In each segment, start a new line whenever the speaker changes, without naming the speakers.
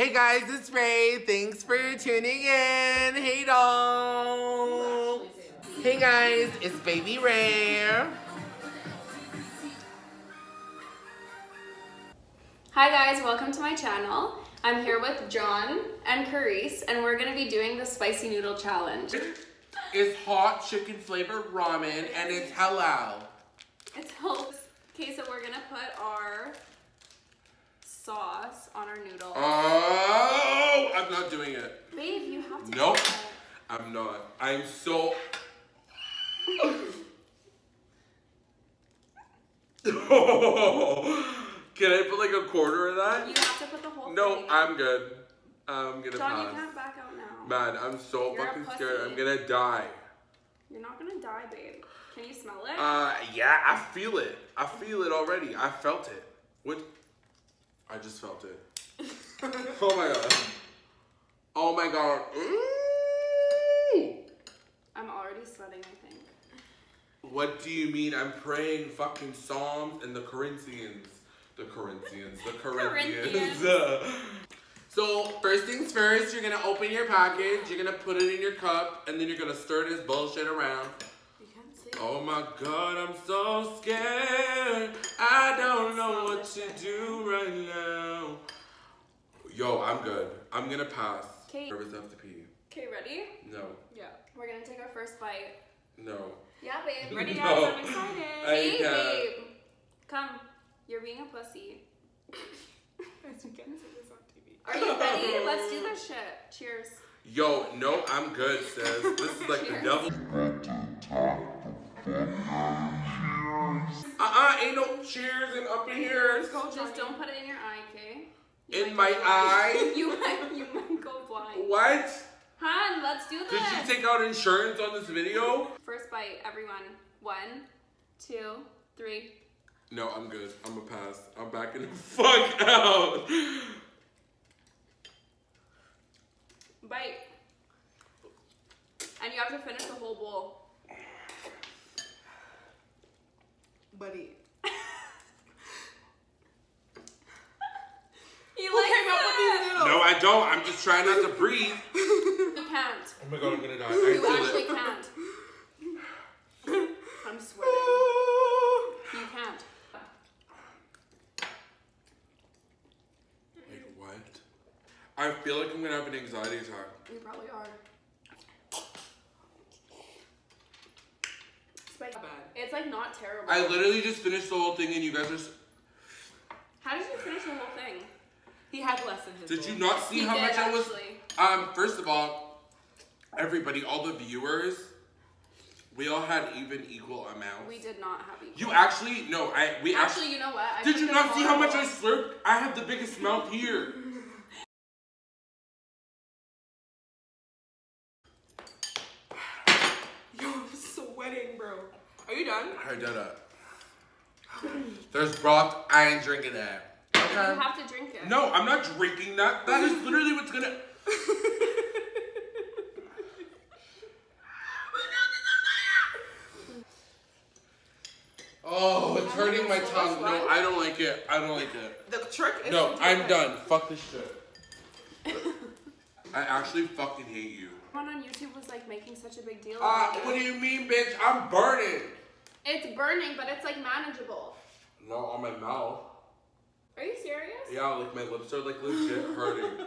Hey guys, it's Ray. Thanks for tuning in. Hey doll. Hey guys, it's Baby Ray.
Hi guys, welcome to my channel. I'm here with John and Carice, and we're gonna be doing the spicy noodle challenge.
It's hot chicken flavored ramen and it's halal.
It's healthy. Okay, so we're gonna put our sauce on our noodles.
Oh, I'm not doing it.
Babe, you have to.
Nope, I'm not. I'm so. Can I put like a quarter of that?
You have to put the whole thing.
No, I'm good. I'm gonna
John,
pass.
you can't back out now.
Man, I'm so
You're a
fucking
pussy.
scared. I'm gonna die.
You're not gonna die, babe. Can you smell it?
Yeah, I feel it. I feel it already. I felt it. What? I just felt it. Oh my god. Oh my god. Ooh.
I'm already sweating, I think.
What do you mean? I'm praying fucking Psalms and the Corinthians. The Corinthians. So, first things first, you're gonna open your package, you're gonna put it in your cup, and then you're gonna stir this bullshit around.
You can't see.
Oh my god, I'm so scared. I don't know what to do right now. Yo, I'm good. I'm gonna pass.
Okay.
Nervous enough to pee.
Okay, ready?
No.
Yeah. We're gonna take our first bite.
No.
Yeah, babe. Ready,
No.
guys? I'm excited.
I
Hey,
can't.
babe. Come. You're being a pussy. Are you ready? Let's do this shit. Cheers.
Yo, no, I'm good, sis. This is like the
Cheers.
devil. Ain't no cheers and up in here.
Just don't put it in your eye, okay?
In my eye?
You might go blind.
What?
Han, let's do this.
Did you take out insurance on this video?
First bite, everyone. 1, 2, 3.
No, I'm good. I'm gonna pass. I'm backing the fuck out.
Bite. And you have to finish the whole bowl.
Buddy.
He
Who
likes
came up with these
it.
noodles?
No, I don't. I'm just trying not to breathe.
You can't.
Oh my god, I'm gonna die. I
You
feel
actually
it.
can't. I'm sweating. You can't.
Like what? I feel like I'm gonna have an anxiety attack.
You probably are. It's like not terrible.
I literally just finished the whole thing and you guys are.
How did you finish the whole thing?
He had less in his
Did
bowl.
you not see
He
how
did,
much I was?
actually.
First of all, everybody, all the viewers, we all had even equal amounts.
We did not have equal.
You actually, no, we
Actually, you know what? I
Did
put
you
the
not see how much I
smaller
slurped? I have the biggest mouth here.
Yo, I'm sweating, bro. Are you done?
I did it. There's broth. I ain't drinking that.
bowl.
Okay.
You have to drink it.
No, I'm not drinking that. That is literally what's gonna. Oh, it's hurting my tongue. No, I don't like it. I don't like it.
The trick is
No,
to do
I'm
it.
done. Fuck this shit. I actually fucking hate you.
Everyone on YouTube was like making such a big deal about it.
What do you mean, bitch? I'm burning.
It's burning, but it's like manageable.
No, on my mouth.
Are you serious?
Yeah, like my lips are like legit hurting.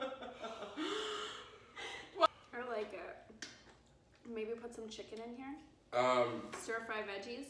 I like it. Maybe put some chicken in here. Stir fry veggies.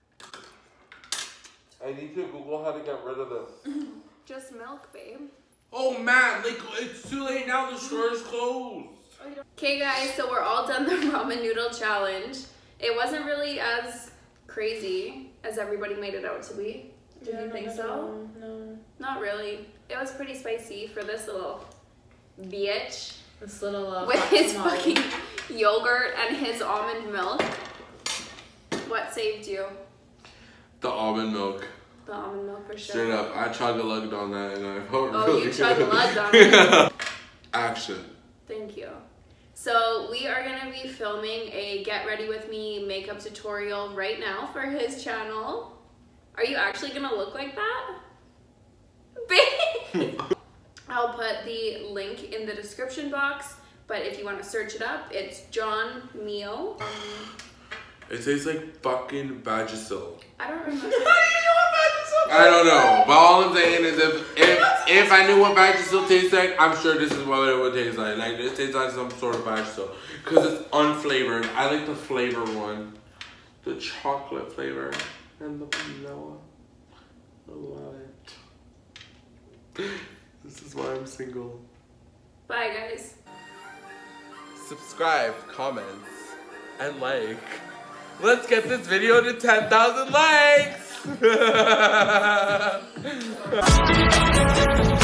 I need to Google how to get rid of this.
Just milk, babe.
Oh man, like it's too late now. The store is closed.
Okay guys, so we're all done the ramen noodle challenge. It wasn't really as crazy as everybody made it out to be. Did you think so?
No.
Not really. It was pretty spicy for this little bitch.
This little
With his fucking yogurt and his almond milk. What saved you?
The almond milk.
The almond milk for sure.
Straight up, I chug-a-lugged on that and I felt
Oh,
really
you
good.
chug-a-lugged on it.
Action.
Thank you. So we are gonna be filming a get ready with me makeup tutorial right now for his channel. Are you actually gonna look like that? Babe! I'll put the link in the description box, but if you want to search it up, it's John Mio.
It tastes like fucking Vagisil.
I don't remember.
I don't know, but all I'm saying is if I knew what Vagisil tastes like, I'm sure this is what it would taste like. Like, this tastes like some sort of Vagisil. Because it's unflavored. I like the flavor one. The chocolate flavor and the vanilla. I love it. This is why I'm single.
Bye, guys.
Subscribe, comments, and like. Let's get this video to 10,000 likes!